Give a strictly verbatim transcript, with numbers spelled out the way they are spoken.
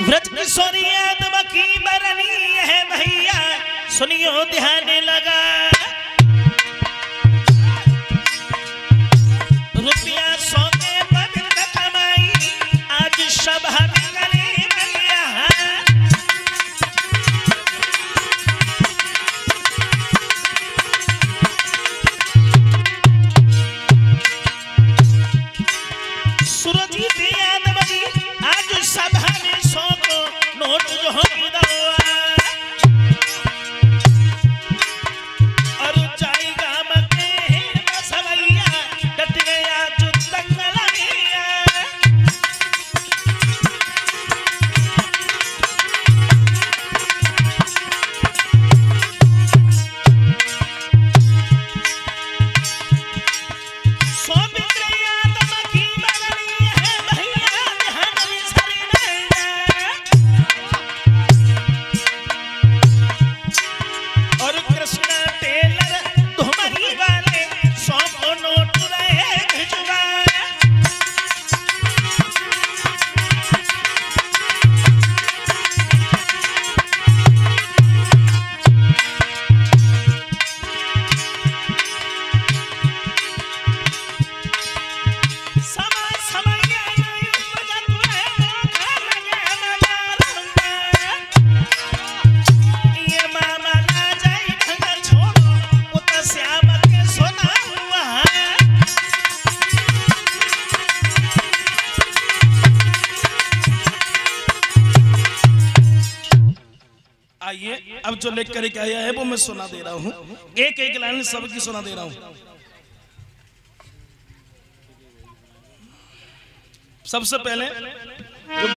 व्रज किशोरी आत्मा की बरनी है भैया, सुनियो ध्यान लगा। रुपया सौ के पवित्र कमाई, आज सभा में करे भैया। सुरजीत यादव जी आज सभा में सौ को नोट जो हो और जाई गाम के सवैया डट गया जो दंगल सौ आइए अब जो लेख करके आया है वो मैं सुना दे रहा हूँ, एक एक लाइन सबकी सुना दे रहा हूँ। सबसे पहले